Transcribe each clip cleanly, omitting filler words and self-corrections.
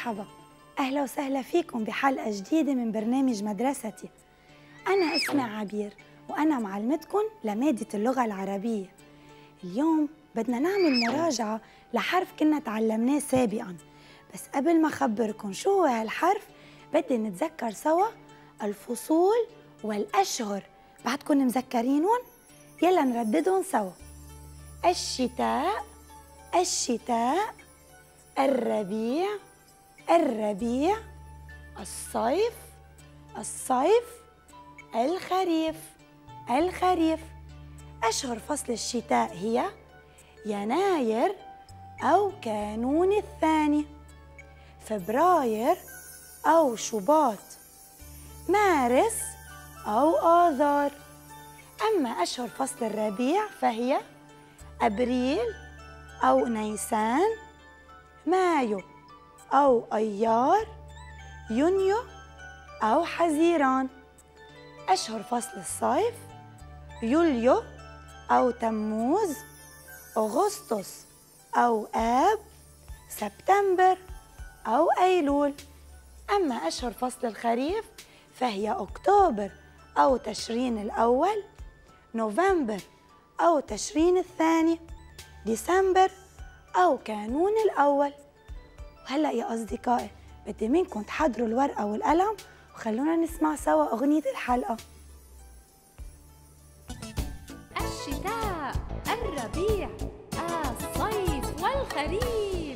مرحبا، أهلا وسهلا فيكم بحلقة جديدة من برنامج مدرستي. أنا اسمي عبير وأنا معلمتكم لمادة اللغة العربية. اليوم بدنا نعمل مراجعة لحرف كنا تعلمناه سابقاً، بس قبل ما أخبركم شو هو هالحرف بدي نتذكر سوا الفصول والأشهر. بعدكم مذكرينهم؟ يلا نرددهم سوا. الشتاء، الشتاء، الربيع، الربيع، الصيف، الصيف، الخريف، الخريف. أشهر فصل الشتاء هي يناير أو كانون الثاني، فبراير أو شباط، مارس أو آذار. أما أشهر فصل الربيع فهي أبريل أو نيسان، مايو أو أيار، يونيو أو حزيران. أشهر فصل الصيف يوليو أو تموز، أغسطس أو آب، سبتمبر أو أيلول. أما أشهر فصل الخريف فهي أكتوبر أو تشرين الأول، نوفمبر أو تشرين الثاني، ديسمبر أو كانون الأول. وهلأ يا أصدقائي بدي منكم تحضروا الورقة والقلم وخلونا نسمع سوا أغنية الحلقة. الشتاء، الربيع، الصيف والخريف.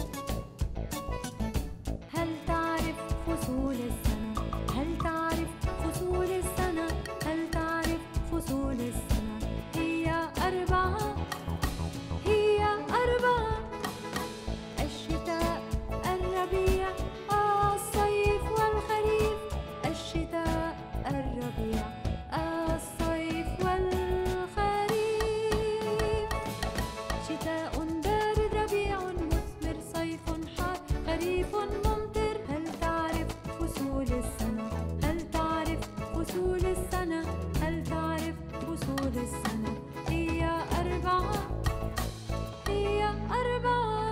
هل تعرف فصول السنة؟ هل تعرف فصول السنة؟ هل تعرف فصول السنة؟ هي أربعة، هي أربعة. الشتاء، الربيع، الصيف والخريف. الشتاء، الربيع، الصيف والخريف. شتاء بارد، ربيع مثمر، صيف حار، خريف ممطر. هل تعرف فصول السنة؟ هل تعرف فصول السنة؟ هل تعرف فصول السنة؟ هي أربعة، هي أربعة.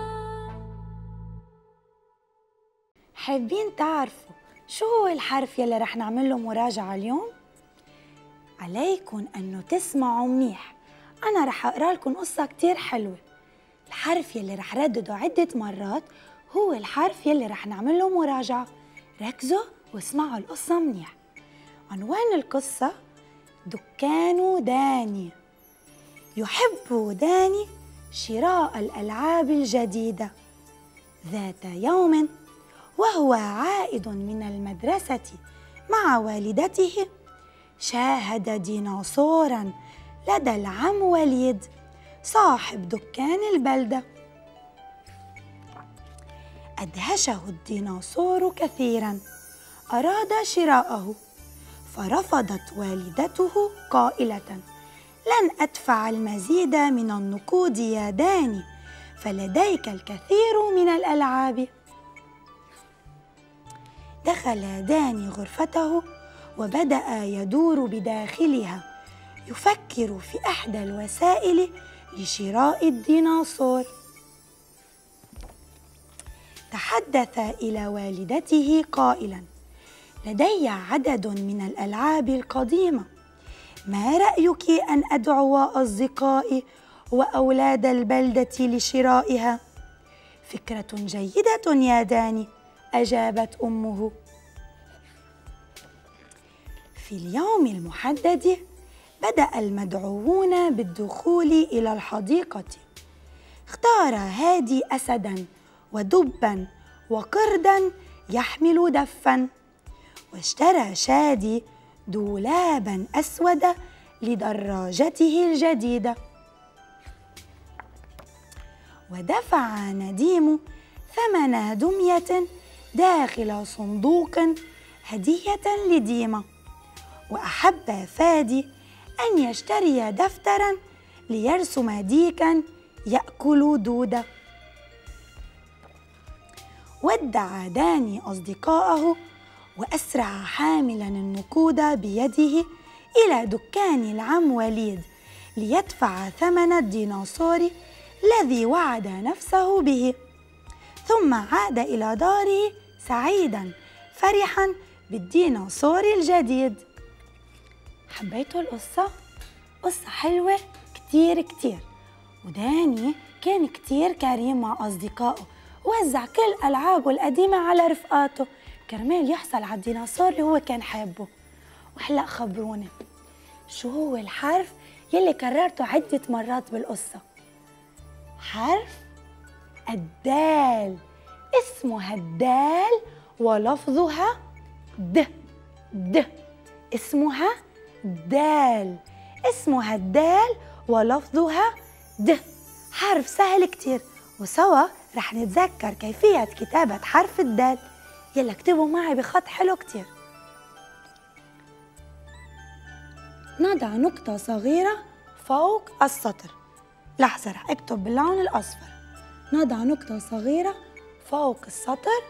حابين تعرفوا شو هو الحرف يلي رح نعمل له مراجعة اليوم؟ عليكم أنه تسمعوا منيح. أنا رح أقرأ لكم قصة كتير حلوة. الحرف يلي رح ردده عدة مرات هو الحرف يلي رح نعمل له مراجعة. ركزوا واسمعوا القصة منيح. عنوان القصة دكان داني. يحب داني شراء الألعاب الجديدة. ذات يوم وهو عائد من المدرسة مع والدته شاهد ديناصوراً لدى العم وليد صاحب دكان البلدة. أدهشه الديناصور كثيراً، أراد شراءه، فرفضت والدته قائلة: لن أدفع المزيد من النقود يا داني، فلديك الكثير من الألعاب. دخل داني غرفته وبدأ يدور بداخلها يفكر في إحدى الوسائل لشراء الديناصور. تحدث إلى والدته قائلاً: لدي عدد من الألعاب القديمة، ما رأيك أن أدعو أصدقائي وأولاد البلدة لشرائها؟ فكرة جيدة يا داني، أجابت أمه. في اليوم المحدد بدأ المدعوون بالدخول إلى الحديقة. اختار هادي أسداً ودباً وقرداً يحمل دفاً، واشترى شادي دولاباً أسود لدراجته الجديدة. ودفع نديم ثمن دمية داخل صندوق هدية لديمة. وأحب فادي أن يشتري دفتراً ليرسم ديكاً يأكل دودة. ودع داني أصدقاءه وأسرع حاملاً النقود بيده إلى دكان العم وليد ليدفع ثمن الديناصور الذي وعد نفسه به. ثم عاد إلى داره سعيداً فرحاً بالديناصور الجديد. حبيتوا القصة؟ قصة حلوة كتير كتير. وداني كان كتير كريم مع أصدقائه، ووزع كل ألعابه القديمة على رفقاته كرمال يحصل على الديناصور اللي هو كان حابه. وهلأ خبروني، شو هو الحرف يلي كررته عدة مرات بالقصة؟ حرف الدال. اسمها الدال ولفظها د. اسمها دال. اسمها الدال ولفظها د. حرف سهل كتير، وسوا رح نتذكر كيفية كتابة حرف الدال. يلا اكتبوا معي بخط حلو كتير. نضع نقطة صغيرة فوق السطر. لحظة رح اكتب باللون الأصفر. نضع نقطة صغيرة فوق السطر،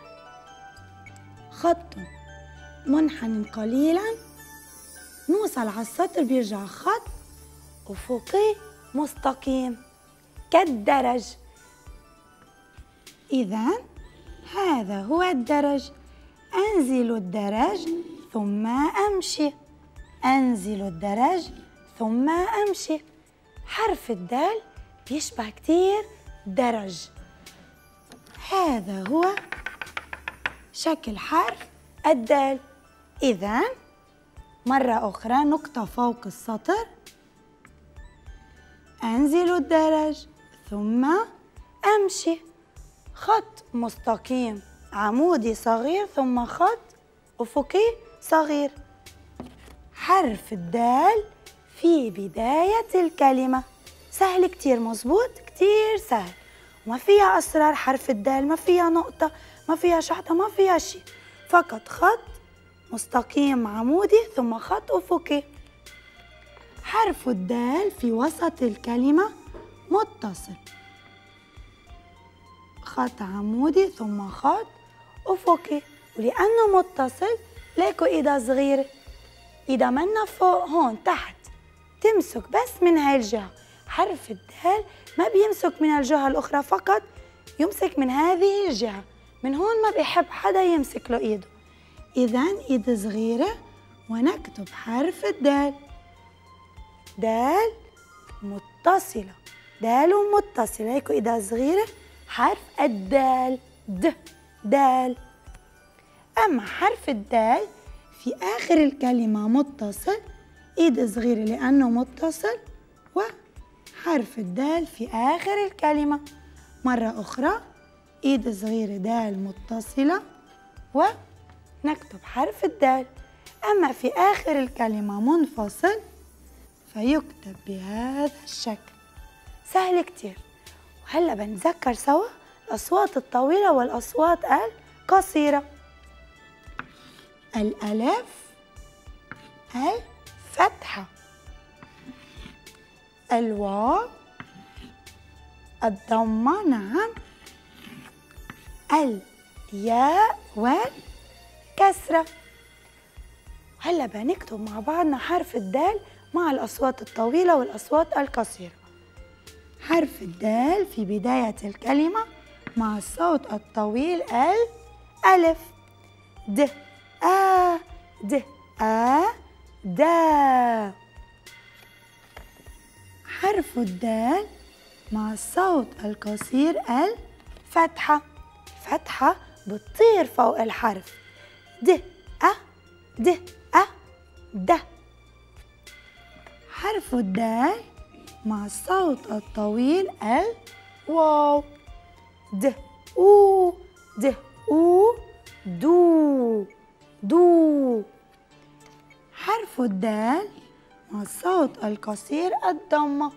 خط منحنى قليلا، نوصل على السطر بيرجع خط أفقي مستقيم كالدرج. إذن هذا هو الدرج. أنزل الدرج ثم أمشي. أنزل الدرج ثم أمشي. حرف الدال بيشبه كتير درج. هذا هو شكل حرف الدال. إذن مرة أخرى نقطة فوق السطر، أنزل الدرج ثم أمشي، خط مستقيم عمودي صغير ثم خط أفقي صغير. حرف الدال في بداية الكلمة. سهل كتير، مظبوط، كتير سهل، وما فيها أسرار. حرف الدال ما فيها نقطة، ما فيها شحطة، ما فيها شي، فقط خط مستقيم عمودي ثم خط أفقي. حرف الدال في وسط الكلمة متصل، خط عمودي ثم خط أفقي. ولأنه متصل ليكو إيدها صغيرة، إيدها منا فوق هون تحت، تمسك بس من هاي الجهة. حرف الدال ما بيمسك من الجهة الأخرى، فقط يمسك من هذه الجهة. من هون ما بيحب حدا يمسك له إيده. إذن إيد صغيرة ونكتب حرف الدال. دال متصلة، دال متصلة، هيكو إيدها صغيرة. حرف الدال دال. أما حرف الدال في آخر الكلمة متصل، إيد صغيرة لأنه متصل، وحرف الدال في آخر الكلمة. مرة أخرى إيد صغيرة دال متصلة ونكتب حرف الدال. أما في آخر الكلمة منفصل فيكتب بهذا الشكل. سهل كتير. وهلأ بنتذكر سوا الأصوات الطويلة والأصوات القصيرة. الألف الفتحة، الواو الضمة، نعم، الياء والكسرة. هلا بنكتب مع بعضنا حرف الدال مع الأصوات الطويلة والأصوات القصيرة. حرف الدال في بداية الكلمة مع الصوت الطويل الألف. د آ د آ دا. حرف الدال مع الصوت القصير الفتحة. فتحة بتطير فوق الحرف. د أ د أ د. حرف الدال مع الصوت الطويل الواو. د أو د أو دو دو. حرف الدال مع الصوت القصير الضمة.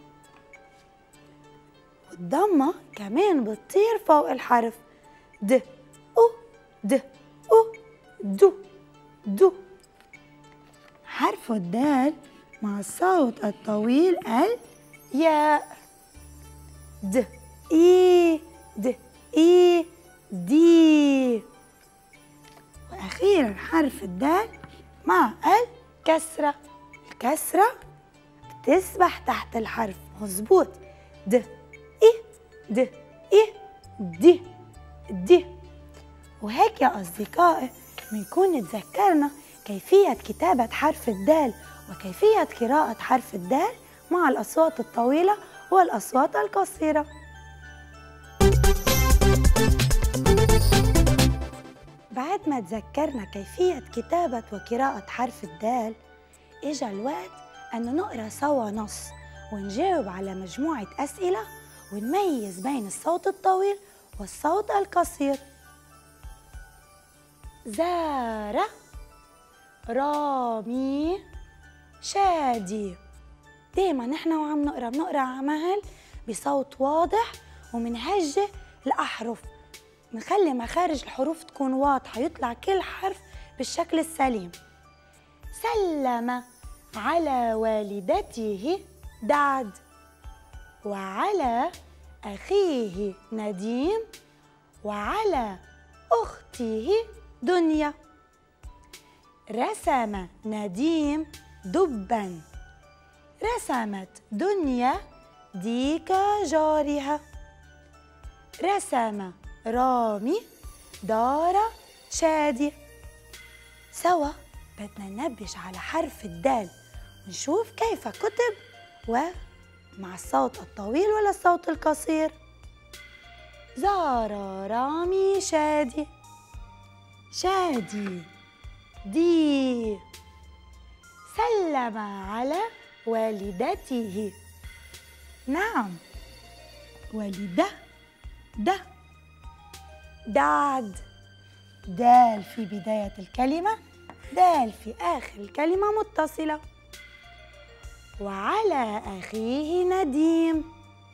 والضمة كمان بتطير فوق الحرف. د أو د أو دو دو. حرف الدال مع الصوت الطويل الياء. د إي د إي دي. وأخيرا حرف الدال مع الكسرة. الكسرة بتسبح تحت الحرف، مظبوط. د إي د إي دي دي. وهيك يا أصدقائي بنكون تذكرنا كيفية كتابة حرف الدال وكيفية قراءة حرف الدال مع الأصوات الطويلة والأصوات القصيرة. بعد ما تذكرنا كيفية كتابة وقراءة حرف الدال، إجا الوقت أن نقرأ سوا نص ونجاوب على مجموعة أسئلة ونميز بين الصوت الطويل والصوت القصير. زار رامي شادي. دايما نحن وعم نقرأ بنقرأ عمهل بصوت واضح ومنهجة الأحرف، نخلي مخارج الحروف تكون واضحة، يطلع كل حرف بالشكل السليم. سلم على والدته دعد، وعلى أخيه نديم، وعلى أخته دنيا. رسم نديم دبا، رسمت دنيا ديك جارها. رسم رامي دار شادي. سوا بدنا ننبش على حرف الدال ونشوف كيف كتب ومع الصوت الطويل ولا الصوت القصير. زار رامي شادي، شادي دي. سلم على والدته، نعم والدة ده. دعد، دال في بداية الكلمة، دال في آخر الكلمة متصلة. وعلى أخيه نديم،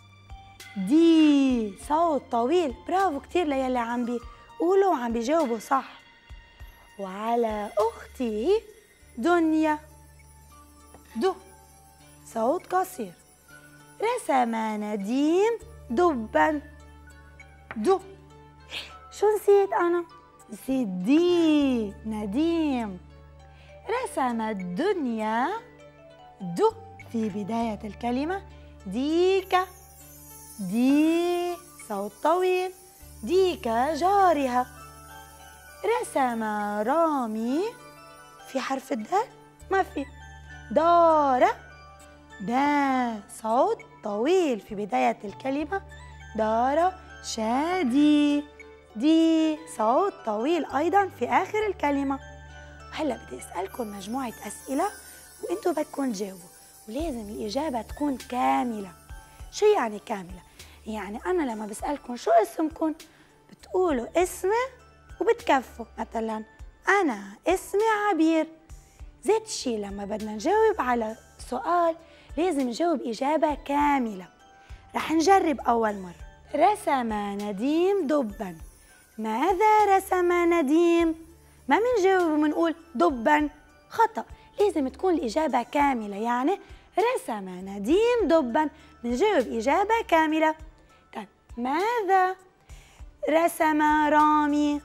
دي صوت طويل. برافو كتير ليلي عم بيقولوا وعم بيجاوبوا صح. وعلى أخته دنيا، دو صوت قصير. رسم نديم دبا، دو. شو نسيت أنا؟ نسيت دي، نديم. رسم الدنيا، دو في بداية الكلمة، ديك، دي صوت طويل. ديك جارها. رسم رامي في حرف الدال؟ ما في. دار، دا صوت طويل في بداية الكلمة، دار شادي. دي صوت طويل أيضا في آخر الكلمة. هلا بدي أسألكم مجموعة أسئلة وإنتوا بدكم تجاوبوا، ولازم الإجابة تكون كاملة. شو يعني كاملة؟ يعني أنا لما بسألكم شو اسمكم بتقولوا اسمي وبتكفوا. مثلا أنا اسمي عبير. زيت شي لما بدنا نجاوب على سؤال لازم نجاوب إجابة كاملة. رح نجرب أول مرة. رسم نديم دبا. ماذا رسم نديم؟ ما منجاوب ومنقول دبا، خطأ. لازم تكون الإجابة كاملة، يعني رسم نديم دبا منجاوب إجابة كاملة. طيب ماذا رسم رامي؟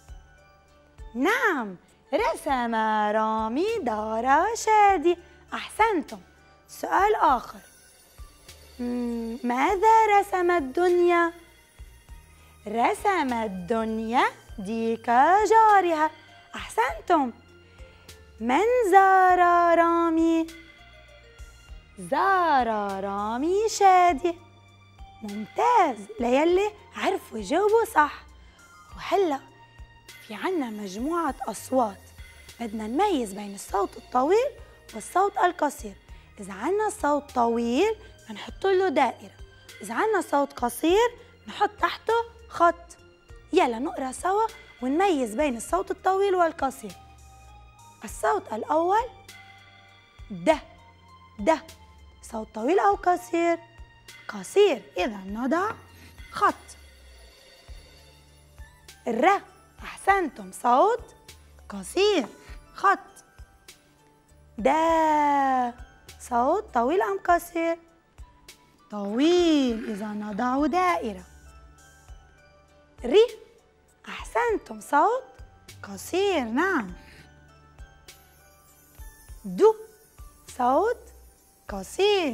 نعم رسم رامي دار شادي. أحسنتم. سؤال آخر. ماذا رسم الدنيا؟ رسم الدنيا ديك جارها. أحسنتم. من زار رامي؟ زار رامي شادي. ممتاز ليلي عرفوا يجاوبوا صح. وهلأ في عنا مجموعة أصوات بدنا نميز بين الصوت الطويل والصوت القصير. إذا عنا صوت طويل بنحط له دائرة، إذا عنا صوت قصير نحط تحته خط. يلا نقرأ سوا ونميز بين الصوت الطويل والقصير. الصوت الأول ده، ده صوت طويل أو قصير؟ قصير، إذا نضع خط. الر، أحسنتم، صوت قصير، خط. دا صوت طويل أم قصير؟ طويل، إذا نضع دائرة. ري، أحسنتم، صوت قصير، نعم. دو صوت قصير.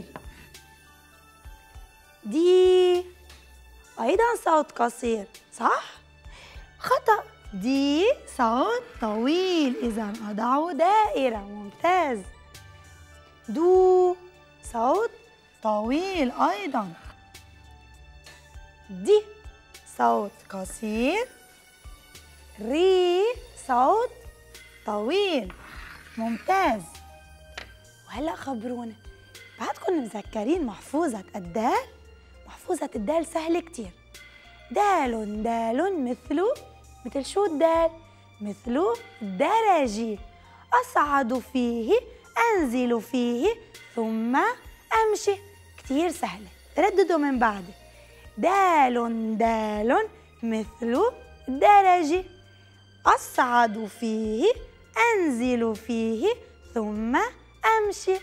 دي أيضا صوت قصير، صح؟ خطأ، دي صوت طويل، إذا أضع دائرة. ممتاز. دو صوت طويل أيضا. دي صوت قصير. ري صوت طويل. ممتاز. وهلأ خبرونا، بعدكم مذكرين محفوظة الدال؟ محفوظة الدال سهلة كتير. دال دال مثل شو الدال؟ مثل درجي، أصعد فيه، أنزل فيه، ثم أمشي. كتير سهلة، رددوا من بعد. دال دال مثل درجي، أصعد فيه، أنزل فيه، ثم أمشي.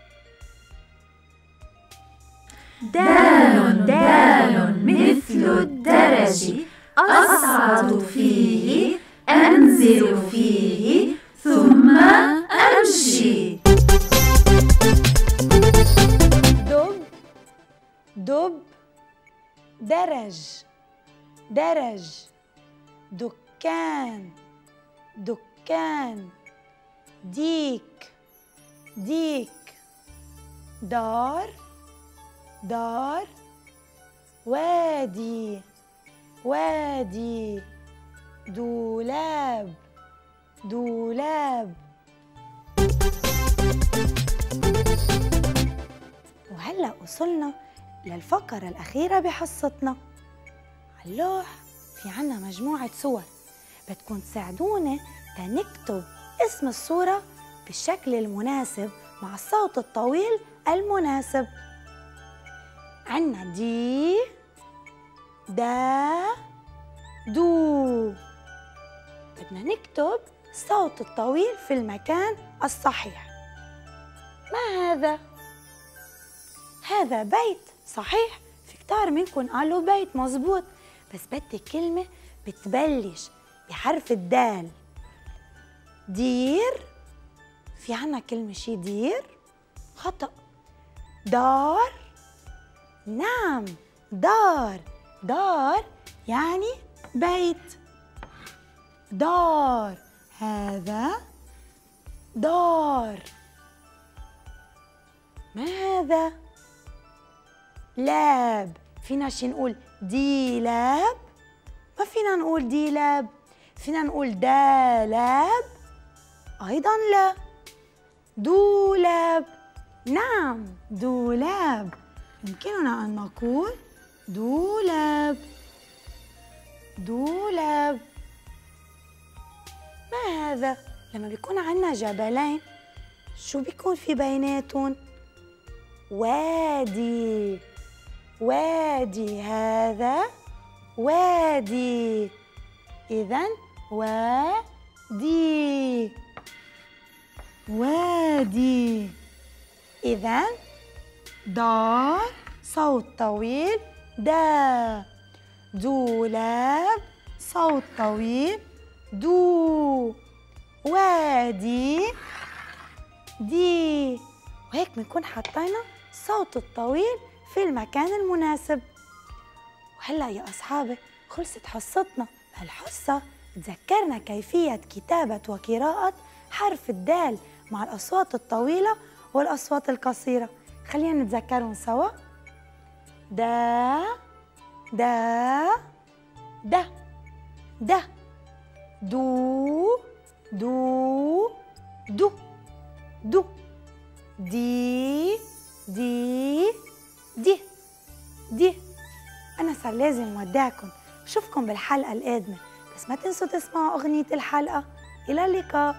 دال دال مثل الدرج، أصعد فيه، أنزل فيه، ثم أمشي. دب دب، درج درج، دكان دكان، ديك ديك، دار دار، وادي وادي، دولاب دولاب. وهلأ وصلنا للفقرة الأخيرة بحصتنا. على اللوح في عنا مجموعة صور، بدكم تساعدونا تنكتب اسم الصورة بالشكل المناسب مع الصوت الطويل المناسب. عنا دي، دا، دو. بدنا نكتب الصوت الطويل في المكان الصحيح. ما هذا؟ هذا بيت، صحيح. في كتار منكم قالوا بيت، مزبوط، بس بدي كلمة بتبلش بحرف الدال. دير، في عنا كلمة شي دير؟ خطأ. دار، نعم، دار دار يعني بيت. دار، هذا دار. ما هذا؟ لاب، فينا شي نقول ديلاب؟ ما فينا نقول ديلاب. فينا نقول دالاب؟ أيضا لا. دولاب، نعم، دولاب. يمكننا أن نقول دولاب دولاب. ما هذا؟ لما بيكون عنا جبلين شو بيكون في بيناتهم؟ وادي وادي، هذا وادي، إذن وادي وادي. إذن دار صوت طويل، دا. دولاب صوت طويل، دو. وادي، دي. وهيك بنكون حطينا الصوت الطويل في المكان المناسب. وهلأ يا أصحابي خلصت حصتنا. بهالحصة تذكرنا كيفية كتابة وقراءة حرف الدال مع الأصوات الطويلة والأصوات القصيرة. خلينا نتذكرهم سوا. دا دا دا دا، دو دو دو دو، دي دي دي دي. أنا صار لازم ودعكم، بشوفكم بالحلقة القادمة، بس ما تنسوا تسمعوا أغنية الحلقة. إلى اللقاء.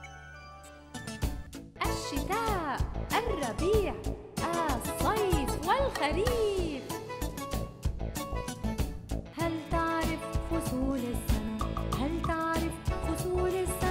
الشتاء، الربيع، الصيف والخريف. هل تعرف فصول السنة؟ هل تعرف فصول السنة؟